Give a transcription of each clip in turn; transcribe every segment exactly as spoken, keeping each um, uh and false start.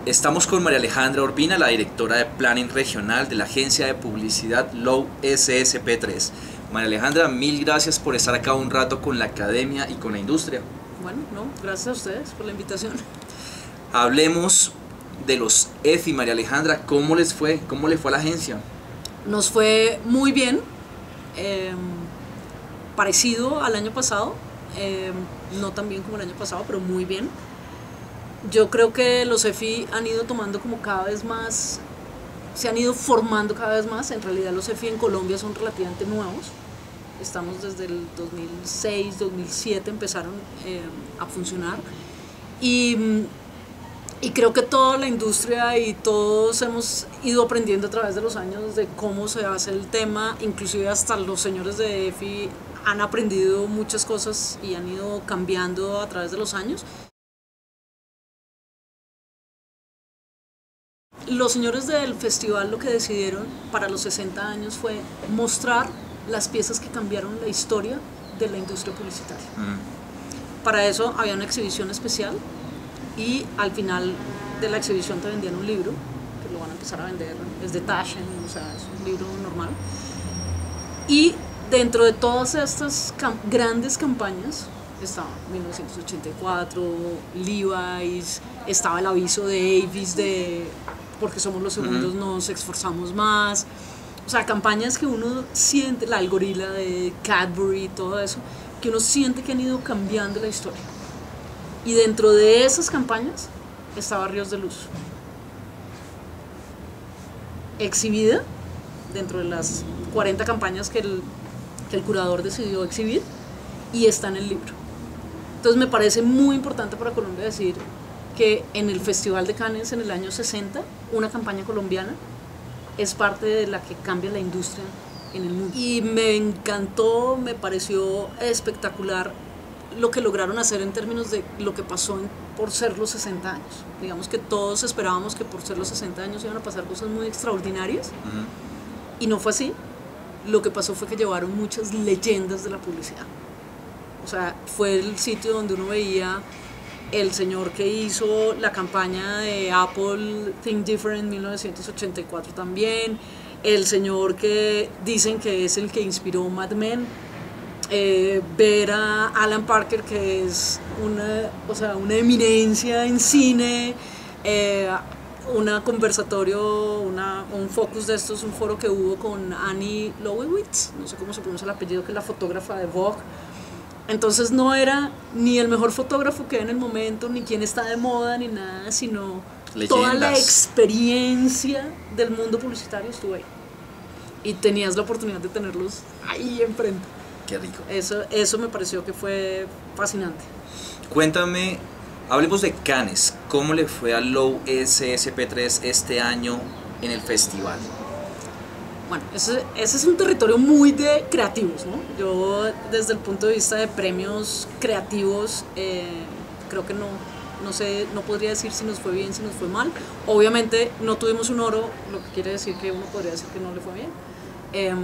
Estamos con María Alejandra Urbina, la directora de Planning Regional de la agencia de publicidad Low S S P tres. María Alejandra, mil gracias por estar acá un rato con la academia y con la industria. Bueno, no, gracias a ustedes por la invitación. Hablemos de los E F I, María Alejandra. ¿Cómo les fue? ¿Cómo le fue a la agencia? Nos fue muy bien, eh, parecido al año pasado, eh, no tan bien como el año pasado, pero muy bien. Yo creo que los E F I han ido tomando como cada vez más, se han ido formando cada vez más. En realidad los E F I en Colombia son relativamente nuevos. Estamos desde el dos mil seis, dos mil siete empezaron eh, a funcionar. Y, y creo que toda la industria y todos hemos ido aprendiendo a través de los años de cómo se hace el tema. Inclusive hasta los señores de E F I han aprendido muchas cosas y han ido cambiando a través de los años. Los señores del festival lo que decidieron para los sesenta años fue mostrar las piezas que cambiaron la historia de la industria publicitaria. Mm. Para eso había una exhibición especial y al final de la exhibición te vendían un libro, que lo van a empezar a vender, es de Taschen, o sea, es un libro normal. Y dentro de todas estas cam grandes campañas estaba mil novecientos ochenta y cuatro, Levi's, estaba el aviso de Avis de porque somos los segundos, uh-huh. nos esforzamos más. O sea, campañas que uno siente, la Algorilla de Cadbury, todo eso, que uno siente que han ido cambiando la historia. Y dentro de esas campañas estaba Ríos de Luz, exhibida dentro de las cuarenta campañas que el, que el curador decidió exhibir, y está en el libro. Entonces me parece muy importante para Colombia decir que en el Festival de Cannes en el año sesenta, una campaña colombiana es parte de la que cambia la industria en el mundo. Y me encantó, me pareció espectacular lo que lograron hacer en términos de lo que pasó en, por ser los sesenta años. Digamos que todos esperábamos que por ser los sesenta años iban a pasar cosas muy extraordinarias, uh-huh. y no fue así. Lo que pasó fue que llevaron muchas leyendas de la publicidad. O sea, fue el sitio donde uno veía el señor que hizo la campaña de Apple Think Different en mil novecientos ochenta y cuatro también, el señor que dicen que es el que inspiró Mad Men, eh, ver a Alan Parker, que es una, o sea, una eminencia en cine, eh, una conversatorio, una, un focus de estos, un foro que hubo con Annie Leibovitz, no sé cómo se pronuncia el apellido, que es la fotógrafa de Vogue. Entonces no era ni el mejor fotógrafo que hay en el momento, ni quién está de moda, ni nada, sino leyendas. Toda la experiencia del mundo publicitario estuvo ahí. Y tenías la oportunidad de tenerlos ahí enfrente. Qué rico. Eso, eso me pareció que fue fascinante. Cuéntame, hablemos de Cannes. ¿Cómo le fue a Low S S P tres este año en el festival? Bueno, ese, ese es un territorio muy de creativos, ¿no? Yo desde el punto de vista de premios creativos, eh, creo que no, no sé, no podría decir si nos fue bien, si nos fue mal. Obviamente no tuvimos un oro, lo que quiere decir que uno podría decir que no le fue bien. Eh,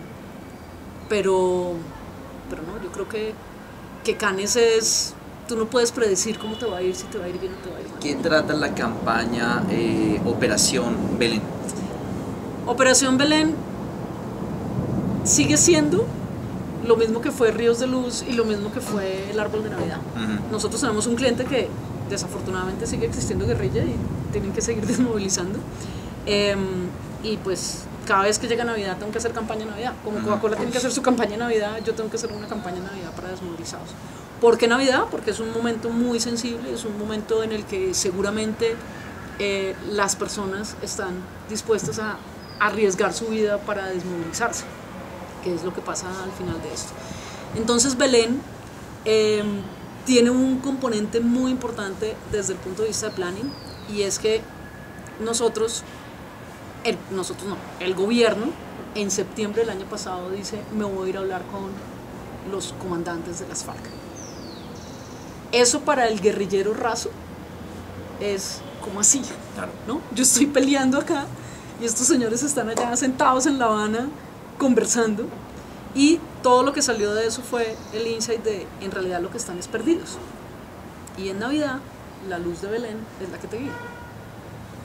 pero, pero no, yo creo que, que Cannes es, tú no puedes predecir cómo te va a ir, si te va a ir bien o te va a ir mal. ¿Qué trata la campaña eh, Operación Belén? Operación Belén sigue siendo lo mismo que fue Ríos de Luz y lo mismo que fue el Árbol de Navidad. Uh-huh. Nosotros tenemos un cliente que desafortunadamente sigue existiendo guerrilla y tienen que seguir desmovilizando. Eh, y pues cada vez que llega Navidad tengo que hacer campaña de Navidad. Como Coca-Cola tiene que hacer su campaña de Navidad, yo tengo que hacer una campaña de Navidad para desmovilizados. ¿Por qué Navidad? Porque es un momento muy sensible, es un momento en el que seguramente eh, las personas están dispuestas a arriesgar su vida para desmovilizarse, que es lo que pasa al final de esto. Entonces Belén eh, tiene un componente muy importante desde el punto de vista de planning, y es que nosotros, el, nosotros no, el gobierno en septiembre del año pasado dice: me voy a ir a hablar con los comandantes de las FARC. Eso para el guerrillero raso es como así, claro, ¿no? Yo estoy peleando acá y estos señores están allá sentados en La Habana conversando, y todo lo que salió de eso fue el insight de en realidad lo que están es perdidos, y en Navidad la luz de Belén es la que te guía.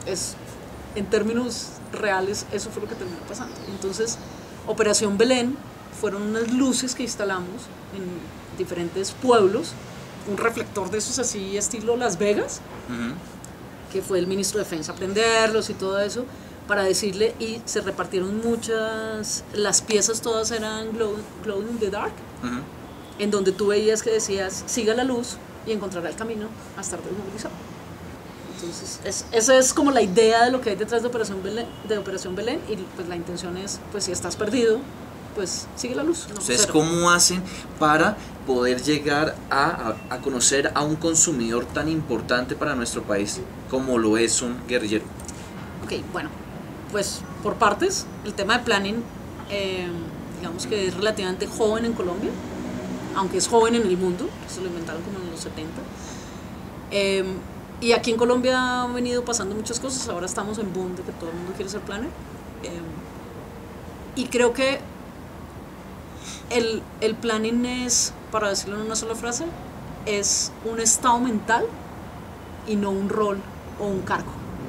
es, en términos reales, eso fue lo que terminó pasando. Entonces, Operación Belén fueron unas luces que instalamos en diferentes pueblos, un reflector de esos así estilo Las Vegas, uh-huh. que fue el ministro de Defensa a prenderlos y todo eso, para decirle, y se repartieron muchas, las piezas todas eran glow, glow in the dark, uh-huh. en donde tú veías que decías, siga la luz y encontrará el camino a estar desmovilizado. Entonces, es, esa es como la idea de lo que hay detrás de Operación Belén, de Operación Belén, y pues la intención es, pues si estás perdido, pues sigue la luz. No, ¿Ustedes cero. cómo hacen para poder llegar a, a, a conocer a un consumidor tan importante para nuestro país como lo es un guerrillero? Ok, bueno, pues por partes, el tema de planning, eh, digamos que es relativamente joven en Colombia, aunque es joven en el mundo, se lo inventaron como en los setenta. Eh, y aquí en Colombia han venido pasando muchas cosas, ahora estamos en boom de que todo el mundo quiere ser planner. Eh, y creo que el, el planning es, para decirlo en una sola frase, es un estado mental y no un rol o un cargo.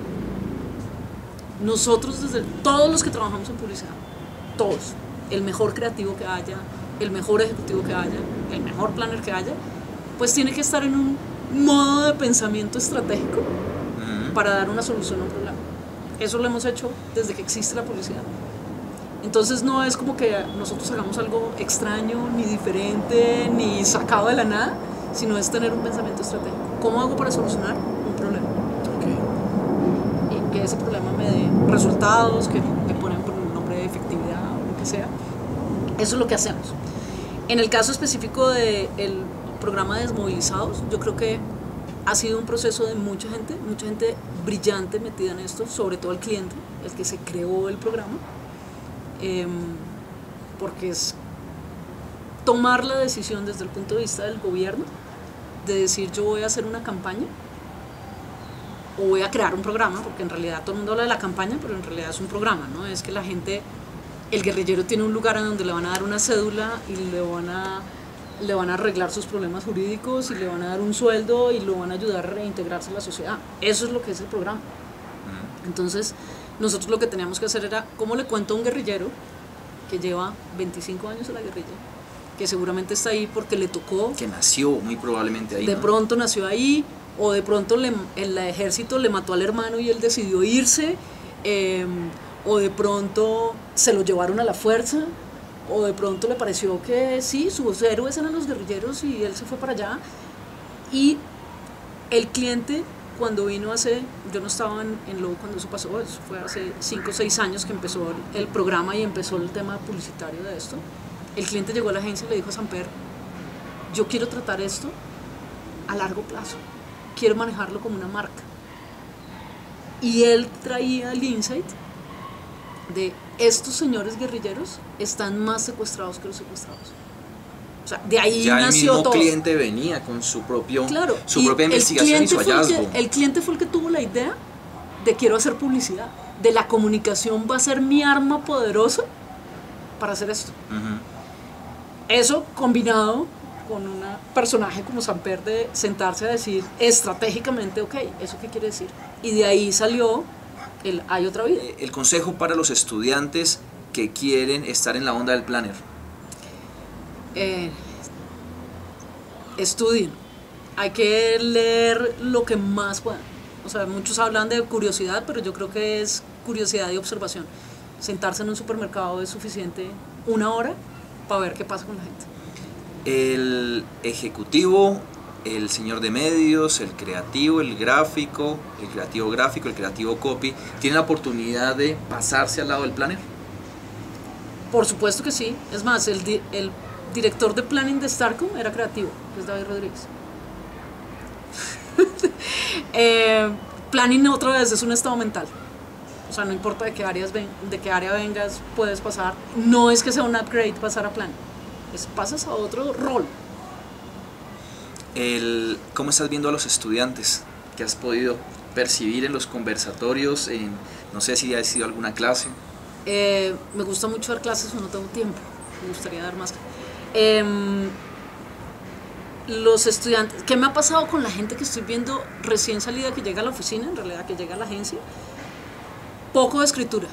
Nosotros, desde todos los que trabajamos en publicidad, todos, el mejor creativo que haya, el mejor ejecutivo que haya, el mejor planner que haya, pues tiene que estar en un modo de pensamiento estratégico uh-huh. para dar una solución a un problema. Eso lo hemos hecho desde que existe la publicidad. Entonces no es como que nosotros hagamos algo extraño, ni diferente, ni sacado de la nada, sino es tener un pensamiento estratégico. ¿Cómo hago para solucionar un problema? Okay. Y que ese problema me dé resultados, que le ponen por un nombre de efectividad o lo que sea. Eso es lo que hacemos. En el caso específico del programa de Desmovilizados, yo creo que ha sido un proceso de mucha gente, mucha gente brillante metida en esto, sobre todo el cliente, el que se creó el programa, eh, porque es tomar la decisión desde el punto de vista del gobierno, de decir yo voy a hacer una campaña, o voy a crear un programa, porque en realidad todo el mundo habla de la campaña, pero en realidad es un programa, ¿no? Es que la gente, el guerrillero tiene un lugar en donde le van a dar una cédula y le van a, le van a arreglar sus problemas jurídicos y le van a dar un sueldo y lo van a ayudar a reintegrarse a la sociedad. Eso es lo que es el programa. Entonces, nosotros lo que teníamos que hacer era, ¿cómo le cuento a un guerrillero que lleva veinticinco años en la guerrilla, que seguramente está ahí porque le tocó, que nació muy probablemente ahí, de ¿no? pronto nació ahí, o de pronto le, el ejército le mató al hermano y él decidió irse, eh, o de pronto se lo llevaron a la fuerza, o de pronto le pareció que sí, sus héroes eran los guerrilleros y él se fue para allá. Y el cliente, cuando vino hace, yo no estaba en, en Lowe cuando eso pasó, eso fue hace cinco o seis años que empezó el, el programa y empezó el tema publicitario de esto. El cliente llegó a la agencia y le dijo a Samper, yo quiero tratar esto a largo plazo, quiero manejarlo como una marca. Y él traía el insight de estos señores guerrilleros están más secuestrados que los secuestrados. O sea, de ahí ya nació todo. El mismo cliente venía con su, propio, claro, su propia investigación y su hallazgo. El, que, el cliente fue el que tuvo la idea de quiero hacer publicidad, de la comunicación va a ser mi arma poderosa para hacer esto. Uh-huh. Eso combinado con un personaje como Samper de sentarse a decir estratégicamente, ok, ¿eso qué quiere decir? Y de ahí salió el Hay Otra Vida. El consejo para los estudiantes que quieren estar en la onda del planner. Eh, estudien, hay que leer lo que más puedan. O sea, muchos hablan de curiosidad, pero yo creo que es curiosidad y observación. Sentarse en un supermercado es suficiente una hora para ver qué pasa con la gente. El ejecutivo, el señor de medios, el creativo, el gráfico, el creativo gráfico, el creativo copy, ¿tiene la oportunidad de pasarse al lado del planner? Por supuesto que sí. Es más, el, di el director de planning de Starcom era creativo, que es David Rodríguez. eh, planning otra vez es un estado mental. O sea, no importa de qué, áreas ven, de qué área vengas, puedes pasar. No es que sea un upgrade pasar a planning, es pasas a otro rol. El, ¿Cómo estás viendo a los estudiantes? ¿Qué has podido percibir en los conversatorios? En, no sé si ha sido alguna clase. Eh, me gusta mucho dar clases, no tengo tiempo. Me gustaría dar más. Eh, los estudiantes, ¿qué me ha pasado con la gente que estoy viendo recién salida que llega a la oficina, en realidad que llega a la agencia? Poco de escritura,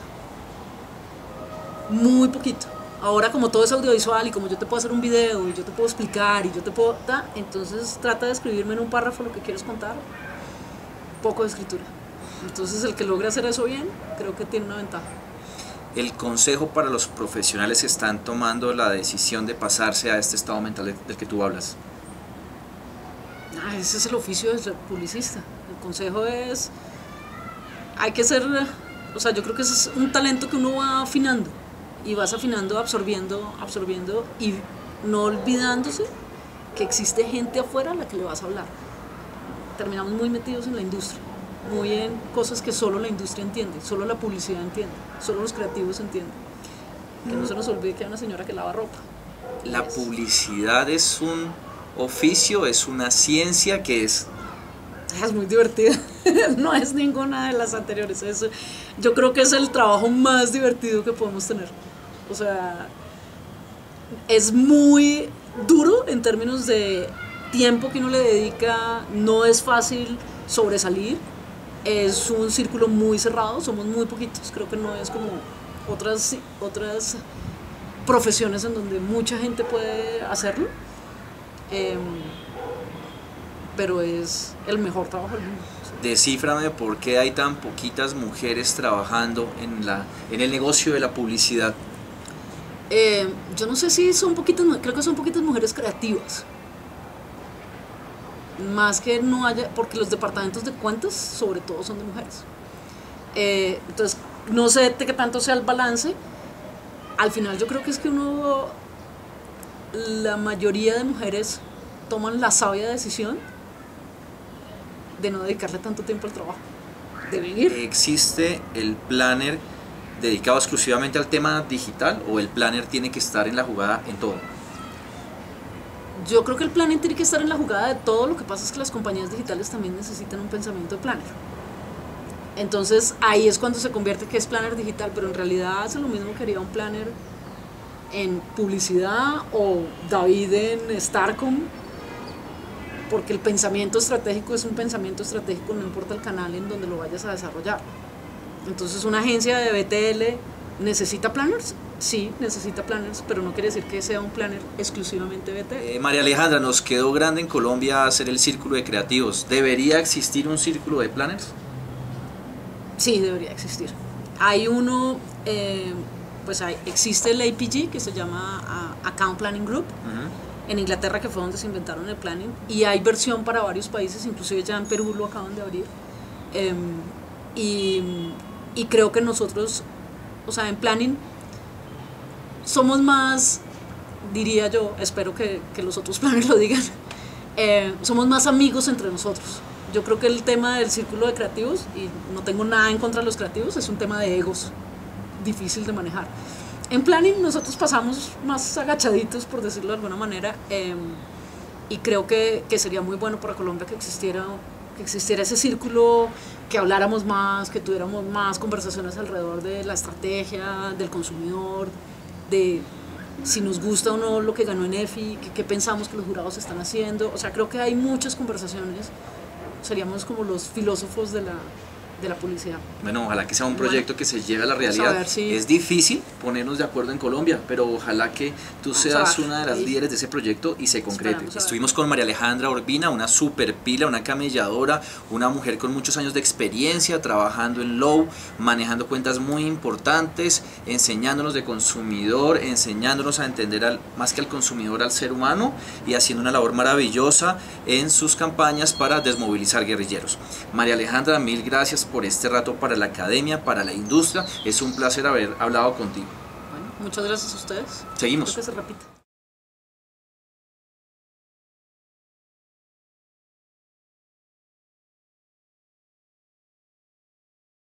muy poquito. Ahora como todo es audiovisual y como yo te puedo hacer un video y yo te puedo explicar y yo te puedo... Ta, entonces trata de escribirme en un párrafo lo que quieres contar. Poco de escritura. Entonces el que logra hacer eso bien, creo que tiene una ventaja. El consejo para los profesionales que están tomando la decisión de pasarse a este estado mental del que tú hablas. Ah, ese es el oficio del publicista. El consejo es... Hay que ser... O sea, yo creo que ese es un talento que uno va afinando. Y vas afinando, absorbiendo, absorbiendo y no olvidándose que existe gente afuera a la que le vas a hablar. Terminamos muy metidos en la industria, muy en cosas que solo la industria entiende, solo la publicidad entiende, solo los creativos entienden. Que no se nos olvide que hay una señora que lava ropa. La publicidad es un oficio, es una ciencia que es... Es muy divertida, no es ninguna de las anteriores. Es, yo creo que es el trabajo más divertido que podemos tener. O sea, es muy duro en términos de tiempo que uno le dedica, no es fácil sobresalir, es un círculo muy cerrado, somos muy poquitos, creo que no es como otras, otras profesiones en donde mucha gente puede hacerlo. Eh, pero es el mejor trabajo del mundo. Descíframe por qué hay tan poquitas mujeres trabajando en, la, en el negocio de la publicidad. Eh, yo no sé si son poquitas, creo que son poquitas mujeres creativas. Más que no haya, porque los departamentos de cuentas sobre todo son de mujeres. Eh, entonces, no sé qué tanto sea el balance. Al final yo creo que es que uno, la mayoría de mujeres toman la sabia decisión de no dedicarle tanto tiempo al trabajo, de vivir. ¿Existe el planner dedicado exclusivamente al tema digital o el planner tiene que estar en la jugada en todo? Yo creo que el planning tiene que estar en la jugada de todo, lo que pasa es que las compañías digitales también necesitan un pensamiento de planner. Entonces ahí es cuando se convierte que es planner digital, pero en realidad hace lo mismo que haría un planner en publicidad o David en Starcom, porque el pensamiento estratégico es un pensamiento estratégico, no importa el canal en donde lo vayas a desarrollar. Entonces una agencia de B T L necesita planners, sí, necesita planners, pero no quiere decir que sea un planner exclusivamente B T L. Eh, María Alejandra, nos quedó grande en Colombia hacer el círculo de creativos. ¿Debería existir un círculo de planners? Sí, debería existir. Hay uno, eh, pues hay, existe el A P G que se llama uh, Account Planning Group. Uh-huh. En Inglaterra, que fue donde se inventaron el planning, y hay versión para varios países, inclusive ya en Perú lo acaban de abrir. Eh, y, y creo que nosotros, o sea, en planning somos más, diría yo, espero que, que los otros planners lo digan, eh, somos más amigos entre nosotros. Yo creo que el tema del círculo de creativos, y no tengo nada en contra de los creativos, es un tema de egos difícil de manejar. En planning nosotros pasamos más agachaditos, por decirlo de alguna manera, eh, y creo que, que sería muy bueno para Colombia que existiera, que existiera ese círculo, que habláramos más, que tuviéramos más conversaciones alrededor de la estrategia, del consumidor, de si nos gusta o no lo que ganó en E F I, qué, qué pensamos que los jurados están haciendo. O sea, creo que hay muchas conversaciones, seríamos como los filósofos de la... de la publicidad. Bueno, ojalá que sea un proyecto bueno, que se lleve a la realidad. A ver, sí. Es difícil ponernos de acuerdo en Colombia, pero ojalá que tú seas una de las ahí. líderes de ese proyecto y se concrete. Estuvimos con María Alejandra Urbina, una super pila, una camelladora, una mujer con muchos años de experiencia trabajando en Lowe, manejando cuentas muy importantes, enseñándonos de consumidor, enseñándonos a entender al, más que al consumidor, al ser humano, y haciendo una labor maravillosa en sus campañas para desmovilizar guerrilleros. María Alejandra, mil gracias por este rato para la academia, para la industria. Es un placer haber hablado contigo. Bueno, muchas gracias a ustedes. Seguimos. Espero que se repita.